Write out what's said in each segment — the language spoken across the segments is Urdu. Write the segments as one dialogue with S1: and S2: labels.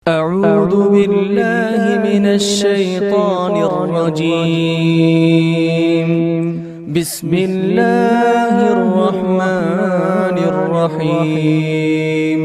S1: أعوذ بالله من الشيطان الرجيم. بسم الله الرحمن الرحيم.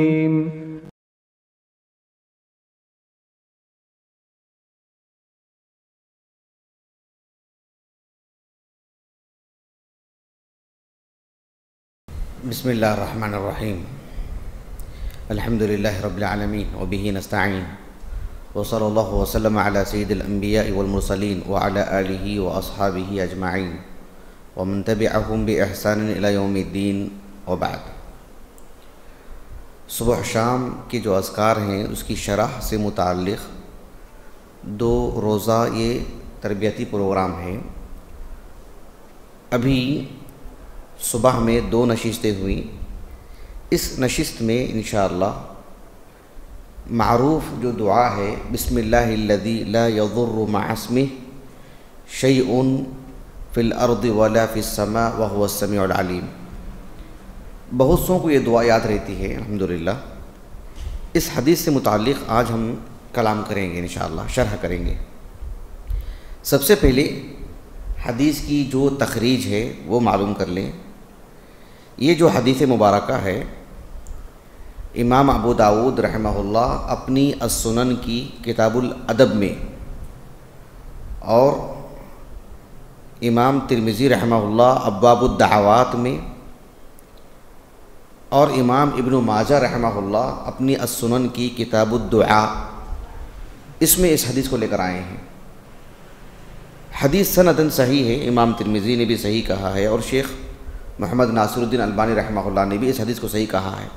S2: بسم الله الرحمن الرحيم. الحمد لله رب العالمين وبه نستعين وصلى الله وسلم على سيد الأنبياء والمرسلين وعلى آله وأصحابه أجمعين ومن تبعهم بإحسان إلى يوم الدين وبعد. صبح شام کے جو اذکار ہیں اس کی شرح سے متعلق 2 روزہ یہ تربیتی پروگرام ہیں. ابھی صبح میں 2 نشستیں ہوئیں. اس نشست میں انشاءاللہ معروف جو دعا ہے بسم اللہ الذی لا یضر مع اسمہ شیء فی الارض ولا فی السماء وهو السمیع العلیم، بہت سو کو یہ دعا یاد رہتی ہے الحمدللہ. اس حدیث سے متعلق آج ہم کلام کریں گے انشاءاللہ، شرح کریں گے. سب سے پہلے حدیث کی جو تخریج ہے وہ معلوم کر لیں. یہ جو حدیث مبارکہ ہے امام ابو داؤد رحمہ اللہ اپنی السنن کی کتاب الادب میں، اور امام ترمذی رحمہ اللہ ابواب الدعوات میں، اور امام ابن ماجہ رحمہ اللہ اپنی السنن کی کتاب الدعاء، اس میں اس حدیث کو لے کر آئے ہیں. حدیث سندن صحیح ہے، امام ترمذی نے بھی صحیح کہا ہے اور شیخ محمد ناصر الدین البانی رحمہ اللہ نے بھی اس حدیث کو صحیح کہا ہے.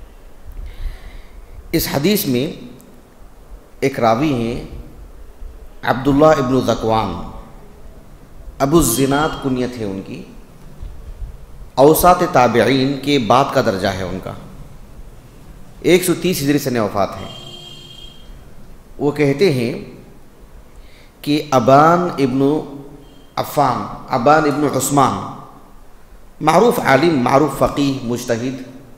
S2: اس حدیث میں ایک راوی ہیں عبداللہ ابن ذکوان، ابو الزناد کنیت ہے ان کی، اوساط تابعین کے بعد کا درجہ ہے ان کا، 130 ہجری سنہ وفات ہے. وہ کہتے ہیں کہ ابان ابن عفان، ابان ابن عثمان، معروف عالم، معروف فقیہ، مجتہد،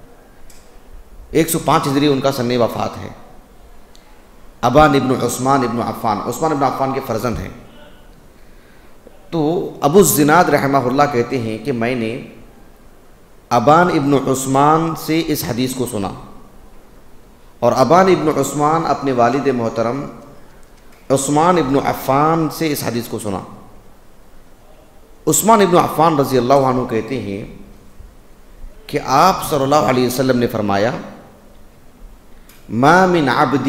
S2: 105 ہجری ان کا سن وفات ہے. ابان ابن عثمان ابن عفان، عثمان ابن عفان کے فرزند ہیں. تو ابو الزناد رحمہ اللہ کہتے ہیں کہ میں نے ابان ابن عثمان سے اس حدیث کو سنا، اور ابان ابن عثمان اپنے والد محترم عثمان ابن عفان سے اس حدیث کو سنا. عثمان ابن عفان رضی اللہ عنہ کہتے ہیں کہ آپ صلی اللہ علیہ وسلم نے فرمایا ما من عبد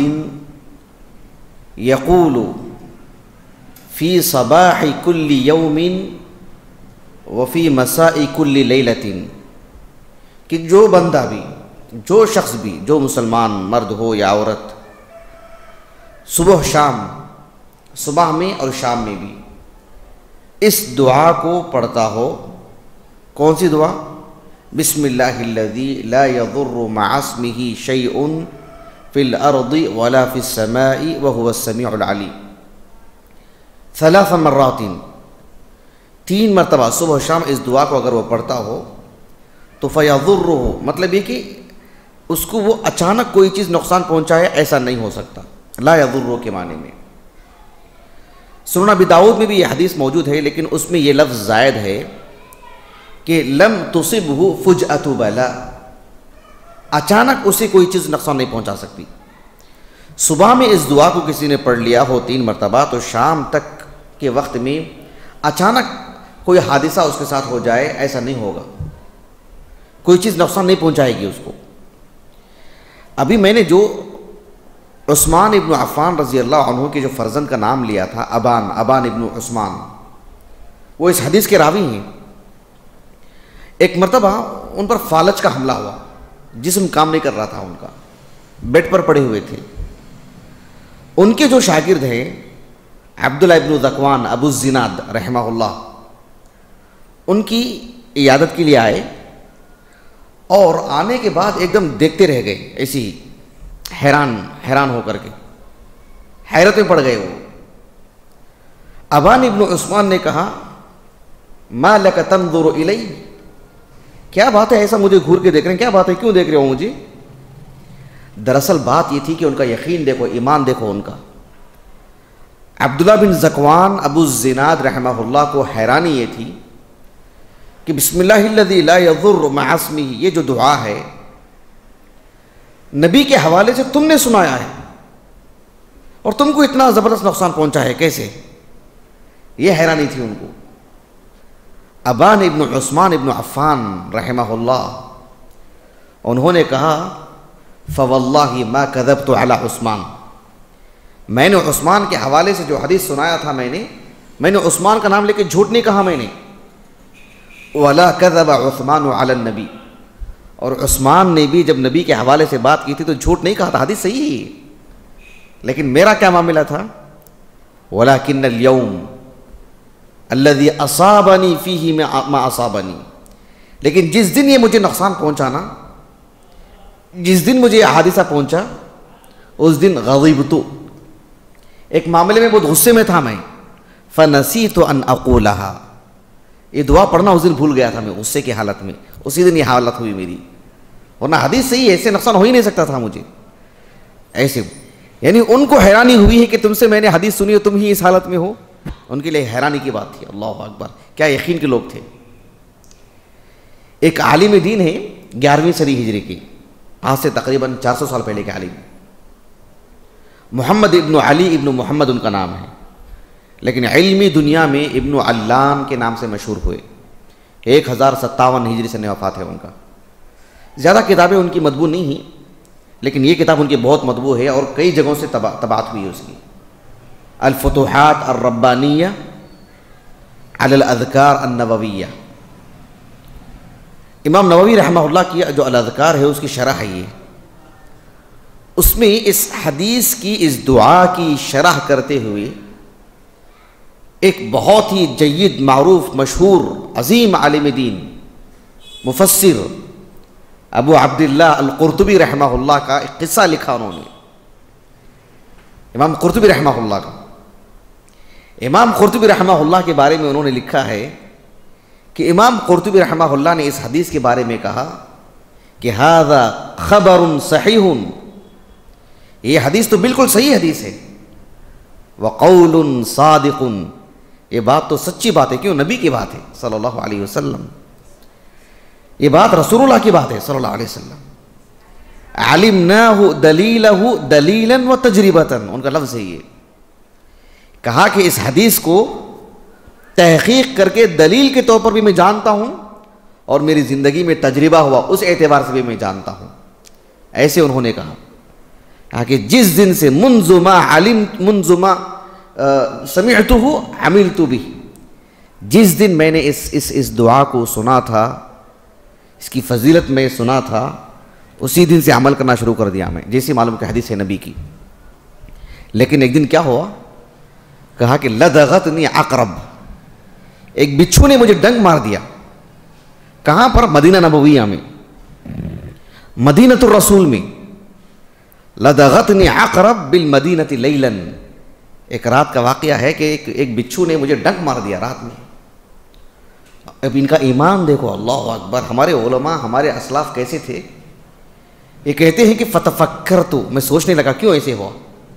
S2: یقول فی صباح کل یوم وفی مساء کل لیلۃ، کہ جو بندہ بھی، جو شخص بھی، جو مسلمان مرد ہو یا عورت، صبح شام، صبح میں اور شام میں بھی اس دعا کو پڑھتا ہو. کون سی دعا؟ بسم اللہ الذی لا یضر مع اسمہ شیء فی الارض ولا فی السماء وهو السمیع العلیم، 3 مرات، 3 مرتبہ صبح شام اس دعا کو اگر وہ پڑھتا ہو تو فیضرہ، مطلب یہ کہ اس کو وہ اچانک کوئی چیز نقصان پہنچائے ایسا نہیں ہو سکتا، لا یضرہ کے معنی میں. سنن ابی داؤد میں بھی یہ حدیث موجود ہے، لیکن اس میں یہ لفظ زائد ہے کہ لم تصبہ فجأۃ بلا، اچانک اسے کوئی چیز نقصان نہیں پہنچا سکتی. صبح میں اس دعا کو کسی نے پڑھ لیا ہو 3 مرتبہ تو شام تک کے وقت میں اچانک کوئی حادثہ اس کے ساتھ ہو جائے ایسا نہیں ہوگا، کوئی چیز نقصان نہیں پہنچائے گی اس کو. ابھی میں نے جو عثمان ابن عفان رضی اللہ عنہ کے جو فرزند کا نام لیا تھا ابان ابن عثمان، وہ اس حدیث کے راوی ہیں. ایک مرتبہ ان پر فالج کا حملہ ہوا، جسم کام نہیں کر رہا تھا ان کا، بیڈ پر پڑے ہوئے تھے. ان کے جو شاگرد ہیں عبداللہ ابن ذکوان ابو الزناد رحمہ اللہ، ان کی عیادت کے لیے آئے، اور آنے کے بعد ایک دم دیکھتے رہ گئے ایسی ہی، حیران ہو کر کے حیرت میں پڑ گئے. وہ ابان ابن عثمان نے کہا ما لک تنظر الی، کیا بات ہے ایسا مجھے گھور کے دیکھ رہے ہیں، کیا بات ہے، کیوں دیکھ رہے ہو مجھے؟ دراصل بات یہ تھی کہ ان کا یقین دیکھو، ایمان دیکھو ان کا. عبداللہ بن ذکوان ابو الزناد رحمہ اللہ کو حیرانی یہ تھی کہ بسم اللہ الذی لا یضر مع اسمہ، یہ جو دعا ہے نبی کے حوالے سے تم نے سنایا ہے اور تم کو اتنا زبردست نقصان پہنچا ہے، کیسے؟ یہ حیرانی تھی ان کو. ابان ابن عثمان ابن عفان رحمہ اللہ انہوں نے کہا فواللہ ما کذبت علی عثمان، میں نے عثمان کے حوالے سے جو حدیث سنایا تھا میں نے عثمان کا نام لے کے جھوٹ نہیں کہا میں نے. ولا کذب عثمان علی النبی، اور عثمان نے بھی جب نبی کے حوالے سے بات کی تھی تو جھوٹ نہیں کہا تھا، حدیث صحیح ہے. لیکن میرا کیا معاملہ تھا؟ ولکن اليوم الذي اصابنی فیہ ما اصابنی، لیکن جس دن یہ مجھے نقصان پہنچانا، جس دن مجھے یہ حادثہ پہنچا، اس دن غضبت، ایک معاملے میں بہت غصے میں تھا میں. فنسیت ان اقولها، یہ دعا پڑھنا اس دن بھول گیا تھا میں غصے کی حالت میں، اسی دن یہ حالت ہوئی میری، ورنہ حدیث صحیح ہے، ایسے نقصان ہو ہی نہیں سکتا تھا مجھے ایسے. یعنی ان کو حیرانی ہوئی ہے کہ تم سے میں نے حدیث سنی اور تم ہی اس حالت میں ہو، ان کے لیے حیرانی کی بات تھی. اللہ اکبر، کیا یقین کے لوگ تھے. ایک عالم دین ہے 11ویں صدی ہجری کی، آج سے تقریباً 400 سال پہلے کے عالم، محمد ابن علی ابن محمد ان کا نام ہے، لیکن علمی دنیا میں ابن علام کے نام سے مشہور ہوئے. 1057 ہجری سے وفات ہے ان کا. زیادہ کتابیں ان کی مطبوع نہیں ہیں، لیکن یہ کتاب ان کی بہت مطبوع ہے اور کئی جگہوں سے طباعت ہوئی ہے اس کی. الفتوحات الربانیہ علی الاذکار النوویہ، امام نووی رحمہ اللہ کی جو الاذکار ہے اس کی شرح ہے یہ. اس میں اس حدیث کی، اس دعا کی شرح کرتے ہوئے ایک بہت ہی جید، معروف، مشہور، عظیم عالم دین، مفسر ابو عبداللہ القرطبی رحمہ اللہ کا ایک قصہ لکھا انہوں نے. امام قرطبی رحمہ اللہ کا، امام قرطبی رحمہ اللہ کے بارے میں انہوں نے لکھا ہے کہ امام قرطبی رحمہ اللہ نے اس حدیث کے بارے میں کہا کہ ھذا خبر صحیح، یہ حدیث تو بالکل صحیح حدیث ہے. وقول صادق، یہ بات تو سچی بات ہے، کیوں؟ نبی کی بات ہے صلی اللہ علیہ وسلم، یہ بات رسول اللہ کی بات ہے صلی اللہ علیہ وسلم. علمناہ دلیلہ دلیلا و تجربۃ، ان کا لفظ ہے یہ. کہا کہ اس حدیث کو تحقیق کر کے دلیل کے طور پر بھی میں جانتا ہوں اور میری زندگی میں تجربہ ہوا اس اعتبار سے بھی میں جانتا ہوں. ایسے انہوں نے کہا کہ جس دن سے منذ ما سمعتہ عملت بہ، جس دن میں نے اس دعا کو سنا تھا، اس کی فضیلت میں سنا تھا، اسی دن سے عمل کرنا شروع کر دیا میں، جیسی معلوم کہ حدیث ہے نبی کی. لیکن ایک دن کیا ہوا؟ کہا کہ لدغتنی عقرب، ایک بچھو نے مجھے ڈنک مار دیا. کہاں پر؟ مدینہ نبویہ میں، مدینۃ الرسول میں. لدغتنی عقرب بالمدینۃ لیلا، ایک رات کا واقعہ ہے کہ ایک بچھو نے مجھے ڈنک مار دیا رات میں. اب ان کا ایمان دیکھو، اللہ اکبر. ہمارے علماء، ہمارے اسلاف کیسے تھے؟ یہ کہتے ہیں کہ فتفکرت، میں سوچنے لگا کیوں ایسے ہوا.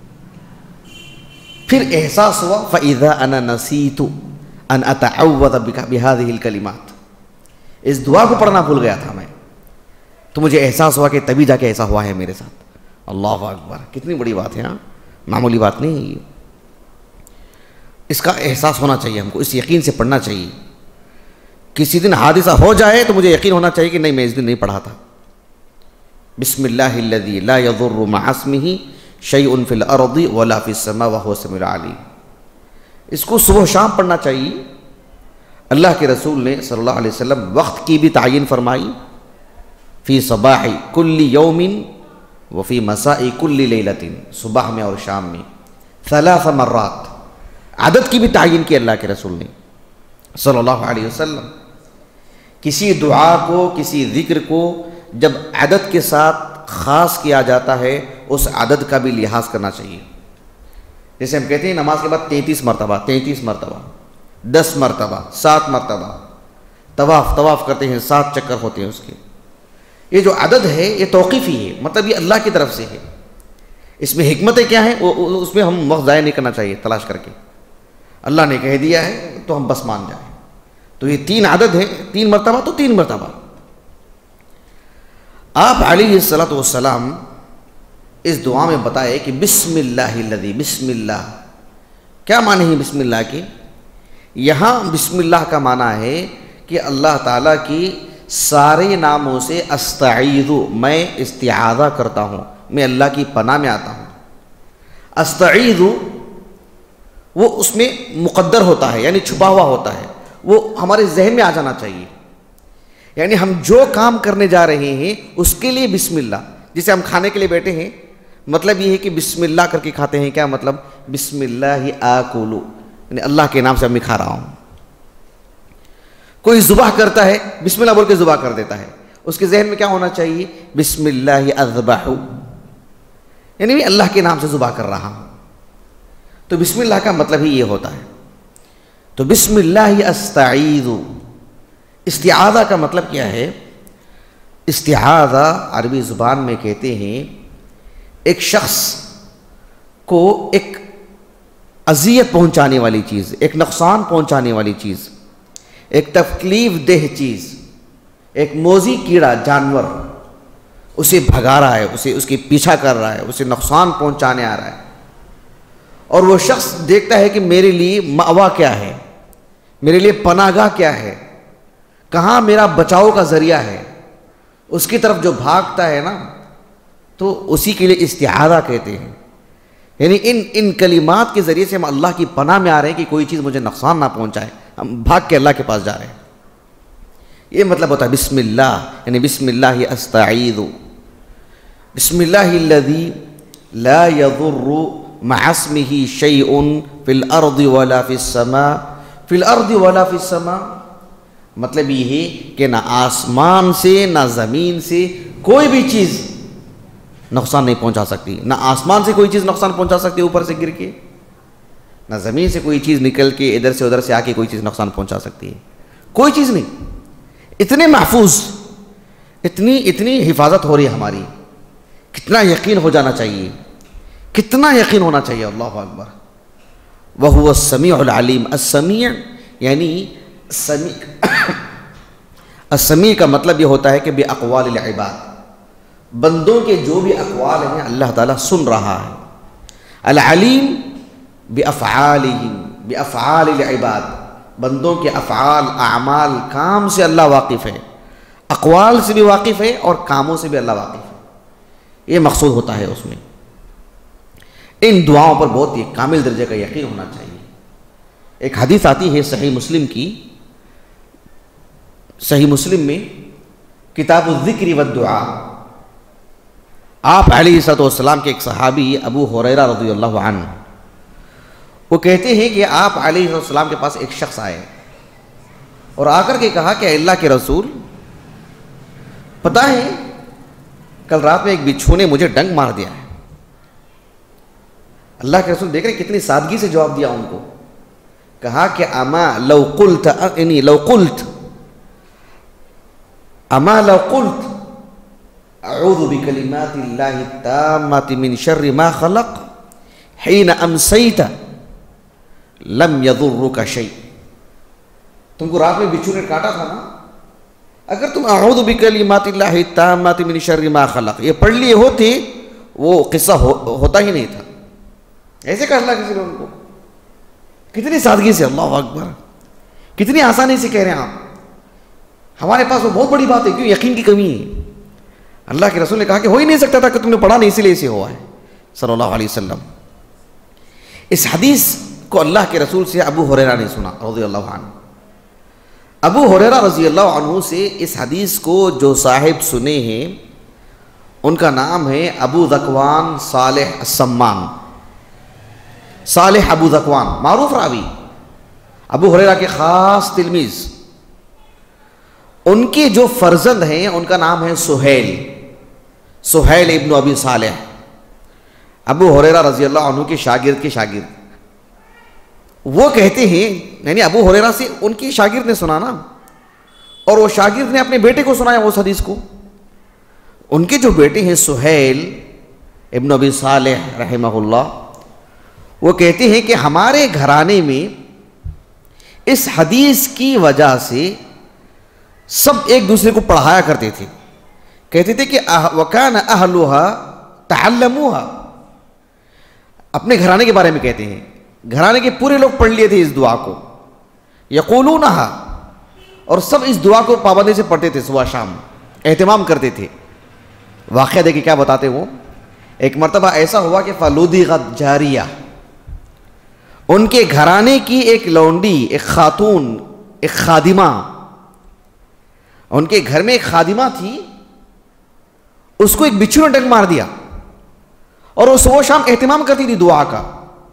S2: پھر احساس ہوا فَإِذَا أَنَا نَسِيتُ أَنْ أَتَعَوَّذَ بِهَذِهِ الْكَلِمَاتِ، اس دعا کو پڑھنا بھول گیا تھا میں، تو مجھے احساس ہوا کہ تبھی جا کے ایسا ہوا ہے میرے ساتھ. اللہ اکبر، کتنی بڑی بات ہے، معمولی بات نہیں ہے. اس کا احساس ہونا چاہیے ہم کو، اس یقین سے پڑھنا چاہیے. کسی دن حادثہ ہو جائے تو مجھے یقین ہونا چاہیے کہ نہیں، میں اس دن نہیں پڑھا تھا. بسم اللہ الذی لا یضر مع اسمہ شیء فی الارض ولا فی السماء وهو السمیع العلیم. اس کو صبح شام پڑھنا چاہیے. اللہ کے رسول نے صلی اللہ علیہ وسلم وقت کی بھی تعین فرمائی، فی صباح کل یوم وفی مساء کل لیلۃ، صبح میں اور شام میں 3 مرات. عدد کی بھی تعین کی اللہ کے رسول نے صلی اللہ علیہ وسلم. کسی دعا کو، کسی ذکر کو جب عدد کے ساتھ خاص کیا جاتا ہے، اس عدد کا بھی لحاظ کرنا چاہیے. جیسے ہم کہتے ہیں نماز کے بعد 33 مرتبہ، 10 مرتبہ، 7 مرتبہ طواف کرتے ہیں، 7 چکر ہوتے ہیں اس کے. یہ جو عدد ہے یہ توقیفی ہے، مطلب یہ اللہ کی طرف سے ہے. اس میں حکمتیں کیا ہیں اس میں ہم وقت ضائع نہیں کرنا چاہیے تلاش کر کے. اللہ نے کہہ دیا ہے تو ہم بس مان جائیں. تو یہ 3 عدد ہے، 3 مرتبہ تو 3 مرتبہ. آپ علیہ الصلوۃ والسلام اس دعا میں بتائے کہ بسم اللہ الذی، بسم اللہ کیا معنی ہے بسم اللہ کے؟ یہاں بسم اللہ کا معنی ہے کہ اللہ تعالیٰ کی سارے ناموں سے استعیذ، میں استعاذہ کرتا ہوں، میں اللہ کی پناہ میں آتا ہوں. استعیذ وہ اس میں مقدر ہوتا ہے، یعنی چھپا ہوا ہوتا ہے، وہ ہمارے ذہن میں آ جانا چاہیے. یعنی ہم جو کام کرنے جا رہے ہیں اس کے لیے بسم اللہ. جسے ہم کھانے کے لیے بیٹھے ہیں، مطلب یہ ہے کہ بسم اللہ کر کے کھاتے ہیں. کیا مطلب؟ بسم اللہ آکلو، یعنی اللہ کے نام سے میں کھا رہا ہوں. کوئی ذبح کرتا ہے، بسم اللہ بول کے ذبح کر دیتا ہے، اس کے ذہن میں کیا ہونا چاہیے؟ بسم اللہ اذبح، یعنی میں اللہ کے نام سے ذبح کر رہا ہوں. تو بسم اللہ کا مطلب ہی یہ ہوتا ہے. تو بسم اللہ استعیذ، استعاذہ کا مطلب کیا ہے؟ استعاذہ عربی زبان میں کہتے ہیں ایک شخص کو ایک اذیت پہنچانے والی چیز، ایک نقصان پہنچانے والی چیز، ایک تکلیف دہ چیز، ایک موذی کیڑا جانور اسے بھگا رہا ہے، اسے اس کے پیچھا کر رہا ہے، اسے نقصان پہنچانے آ رہا ہے، اور وہ شخص دیکھتا ہے کہ میرے لیے مأوا کیا ہے، میرے لیے پناہ گاہ کیا ہے، کہاں میرا بچاؤ کا ذریعہ ہے، اس کی طرف جو بھاگتا ہے نا، تو اسی کے لیے استعاذہ کہتے ہیں. یعنی ان کلمات کے ذریعے سے ہم اللہ کی پناہ میں آ رہے ہیں کہ کوئی چیز مجھے نقصان نہ پہنچائے، ہم بھاگ کے اللہ کے پاس جا رہے ہیں. یہ مطلب ہوتا ہے بسم اللہ، یعنی بسم اللہ استعیذ، بسم اللہ الذی لا یضر مع اسمہ شیء فی الارض ولا فی السماء، فی الارض ولا فی السماء مطلب یہ ہے کہ نہ آسمان سے نہ زمین سے کوئی بھی چیز نقصان نہیں پہنچا سکتی. نہ آسمان سے کوئی چیز نقصان پہنچا سکتی اوپر سے گر کے، نہ زمین سے کوئی چیز نکل کے ادھر سے ادھر سے آ کے کوئی چیز نقصان پہنچا سکتی ہے. کوئی چیز نہیں. اتنے محفوظ، اتنی حفاظت ہو رہی ہے ہماری. کتنا یقین ہو جانا چاہیے، کتنا یقین ہونا چاہیے. اللہ اکبر. وَهُوَ السَّمِيعُ الْعَلِيمُ. السمیع یعنی السمیع کا مطلب یہ ہوتا ہے کہ بِأَقْوَالِ الْعِبَادِ، بندوں کے جو بھی اقوال ہیں اللہ تعالیٰ سن رہا ہے. العلیم بِأَفْعَالِهِمْ، بِأَفْعَالِ الْعِبَادِ، بندوں کے افعال، اعمال، کام سے اللہ واقف ہے. اقوال سے بھی واقف ہے اور کاموں سے بھی اللہ واقف ہے. یہ مقصود ہوتا ہے اس میں. ان دعاؤں پر بہت ہی کامل درجے کا یقین ہونا چاہیے. ایک حدیث آتی ہے صحیح مسلم کی، صحیح مسلم میں کتاب الذکر والدعاء، آپ علیہ الصلوۃ والسلام کے ایک صحابی ابو ہریرہ رضی اللہ عنہ، وہ کہتے ہیں کہ آپ علیہ السلام کے پاس ایک شخص آئے اور آ کر کے کہا کہ اے اللہ کے رسول، پتہ ہے کل رات میں ایک بچھو نے مجھے ڈنک مار دیا ہے. اللہ کے رسول دیکھ رہے کتنی سادگی سے جواب دیا ان کو. کہا کہ اما لو قلت اعوذ بکلمات اللہ التامات من شر ما خلق حین امسیت لم یضرک شیء. تم کو رات میں بچھو نے کاٹا تھا نا، اگر تم اعوذ بکلمات اللہ التامات من شر ما خلق یہ پڑھ لیے ہوتے وہ قصہ ہوتا ہی نہیں تھا. ایسے کہا اللہ کسی نے ان کو، کتنی سادگی سے. اللہ اکبر. کتنی آسانی سے کہہ رہے ہیں آپ. ہمارے پاس وہ بہت بڑی بات ہے، کیوں؟ یقین کی کمی ہے. اللہ کے رسول نے کہا کہ ہو ہی نہیں سکتا تھا کہ تم نے پڑھا نہیں، اسی لیے اسے ہوا ہے صلی اللہ علیہ وسلم. اس حدیث کو اللہ کے رسول سے ابو ہریرہ نے سنا رضی اللہ عنہ. ابو ہریرہ رضی اللہ عنہ سے اس حدیث کو جو صاحب سنے ہیں ان کا نام ہے ابو ذکوان صالح السمان. صالح ابو ذکوان معروف راوی، ابو ہریرہ کے خاص تلمیذ. ان کے جو فرزند ہیں ان کا نام ہے سہیل ابن ابی صالح، ابو ہریرہ رضی اللہ عنہ کے شاگرد کے شاگرد. وہ کہتے ہیں، یعنی ابو ہریرہ سے ان کی شاگرد نے سنا نا، اور وہ شاگرد نے اپنے بیٹے کو سنایا اس حدیث کو. ان کے جو بیٹے ہیں سہیل ابن ابی صالح رحمہ اللہ، وہ کہتے ہیں کہ ہمارے گھرانے میں اس حدیث کی وجہ سے سب ایک دوسرے کو پڑھایا کرتے تھے. کہتے تھے کہ وَكَانَ أَهْلُهَا تَعَلَّمُوهَا. اپنے گھرانے کے بارے میں کہتے ہیں، گھرانے کے پورے لوگ پڑھ لیے تھے اس دعا کو، يَقُولُونَهَا، اور سب اس دعا کو پابندی سے پڑھتے تھے، صبح شام اہتمام کرتے تھے. واقعہ دیکھیں کیا بتاتے وہ. ایک مرتبہ ایسا ہوا کہ فَلُدِغَتْ جَارِيَةٌ، ان کے گھرانے کی ایک لونڈی، ایک خاتون، ایک خادمہ، ان کے گھر میں ایک خادمہ تھی، اس کو ایک بچھو نے ڈنک مار دیا، اور وہ صبح شام اہتمام کرتی تھی دعا کا.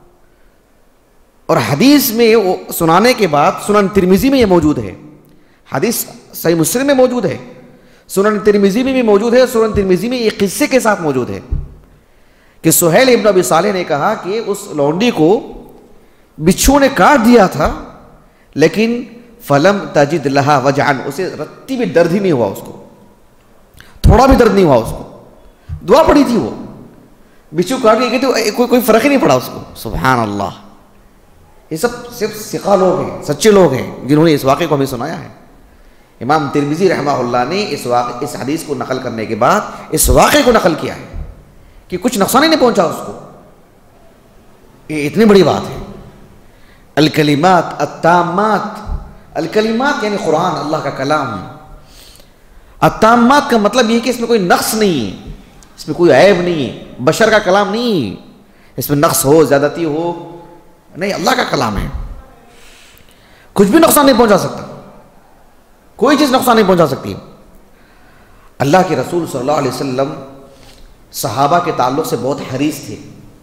S2: اور حدیث میں وہ سنانے کے بعد سنن ترمذی میں یہ موجود ہے، حدیث صحیح مسلم میں موجود ہے، سنن ترمذی میں بھی موجود ہے. سنن ترمذی میں یہ قصے کے ساتھ موجود ہے کہ سہیل ابن ابی صالح نے کہا کہ اس لونڈی کو بچھو نے کاٹ دیا تھا، لیکن فلم تجد لہا وجعن، اسے رتی بھی درد ہی نہیں ہوا، اس کو تھوڑا بھی درد نہیں ہوا، اس کو دعا پڑھی تھی، وہ بچھو کاٹ گئی تو کوئی فرق ہی نہیں پڑا اس کو. سبحان اللہ. یہ سب صرف ثقہ لوگ ہیں، سچے لوگ ہیں جنہوں نے اس واقعے کو ہمیں سنایا ہے. امام ترمذی رحمہ اللہ نے اس حدیث کو نقل کرنے کے بعد اس واقعے کو نقل کیا ہے کہ کچھ نقصان ہی نہیں پہنچا اس کو. یہ اتنی بڑی بات ہے. الکلمات التامات، الکلمات یعنی قرآن، اللہ کا کلام. التامات کا مطلب یہ کہ اس میں کوئی نقص نہیں ہے، اس میں کوئی عیب نہیں ہے، بشر کا کلام نہیں، اس میں نقص ہو، زیادتی ہو، نہیں، اللہ کا کلام ہے. کچھ بھی نقصان نہیں پہنچا سکتا، کوئی چیز نقصان نہیں پہنچا سکتی. اللہ کے رسول صلی اللہ علیہ وسلم صحابہ کے تعلق سے بہت حریص تھے،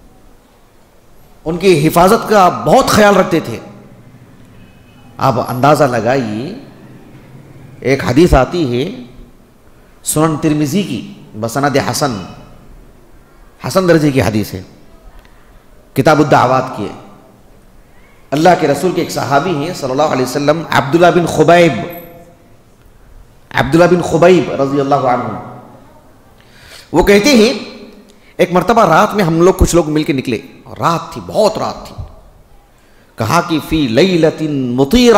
S2: ان کی حفاظت کا بہت خیال رکھتے تھے. آپ اندازہ لگائیے، ایک حدیث آتی ہے سنن ترمذی کی بسند حسن، حسن درجے کی حدیث ہے، کتاب الدعوات کی ہے. اللہ کے رسول کے ایک صحابی ہیں صلی اللہ علیہ وسلم، عبداللہ بن خبیب رضی اللہ عنہ. وہ کہتے ہیں ایک مرتبہ رات میں ہم لوگ کچھ لوگ مل کے نکلے، رات تھی، بہت رات تھی. کہا کہ فی لیلۃ مطیرہ،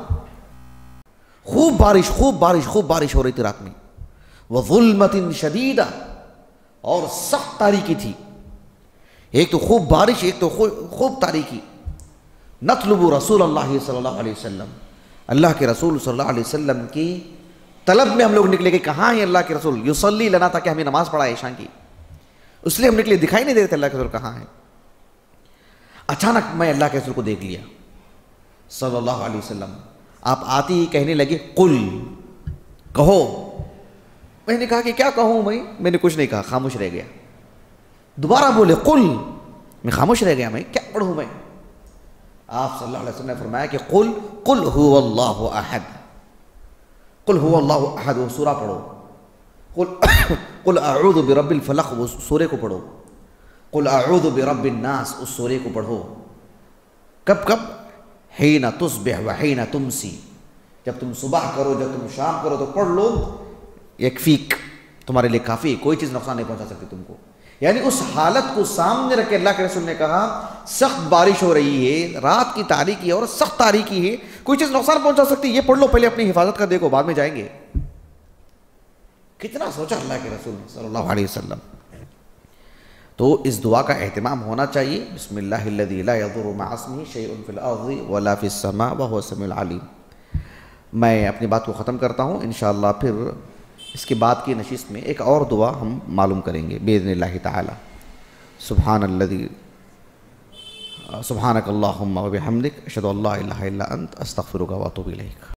S2: خوب بارش ہو رہی تھی رات میں. وظلمۃ شدیدہ، اور سخت تاریکی تھی. ایک تو خوب بارش، ایک تو خوب تاریکی. نطلب رسول اللہ صلی اللہ علیہ وسلم، اللہ کے رسول صلی اللہ علیہ وسلم کی طلب میں ہم لوگ نکلے کہ کہاں ہیں اللہ کے رسول. یصلی لنا، تاکہ ہمیں نماز پڑھائے عشاء کی، اس لیے ہم نکلے، دکھائی نہیں دیتے اللہ کے رسول کہاں ہیں. اچانک میں اللہ کے رسول کو دیکھ لیا صلی اللہ علیہ وسلم. آپ آتی ہی کہنے لگے قل، کہو. میں نے کہا کہ کیا کہوں میں نے کچھ نہیں کہا، خاموش رہ گیا. دوبارہ بولے قل، میں خاموش رہ گیا، میں کیا پڑھوں میں. آپ صلی اللہ علیہ وسلم نے فرمایا کہ قل هو اللہ احد، قل هو اللہ احد، وہ سورہ پڑھو. قل اعوذ برب الفلق، وہ سورے کو پڑھو. قل اعوذ برب الناس، اس سورے کو پڑھو. کب حین تصبح وحین تمسی، جب تم صبح کرو، جب تم شام کرو تو پڑھ لو. یکفیک، تمہارے لیے کافی، کوئی چیز نقصان نہیں پہنچا سکتی تم کو. یعنی اس حالت کو سامنے رکھ کے اللہ کے رسول نے کہا سخت بارش ہو رہی ہے، رات کی تاریکی ہے اور سخت تاریکی ہے، کوئی چیز نقصان پہنچا سکتی، یہ پڑھ لو، پہلے اپنی حفاظت کا دیکھو، بعد میں جائیں گے. کتنا سوچا اللہ کے رسول صلی اللہ علیہ وسلم. تو اس دعا کا اہتمام ہونا چاہیے. بسم اللہ الذی لا یضر مع اسمہ شیء فی الارض ولا فی السماء وهو السمیع العلیم. میں اپنی بات کو ختم کرتا ہوں. انشاءاللہ پھر اس کے بعد کی نشست میں ایک اور دعا ہم معلوم کریں گے باذن اللہ تعالی. سبحانک اللہم وبحمدک، اشہد ان لا الہ الا انت، استغفرک واتوب الیک.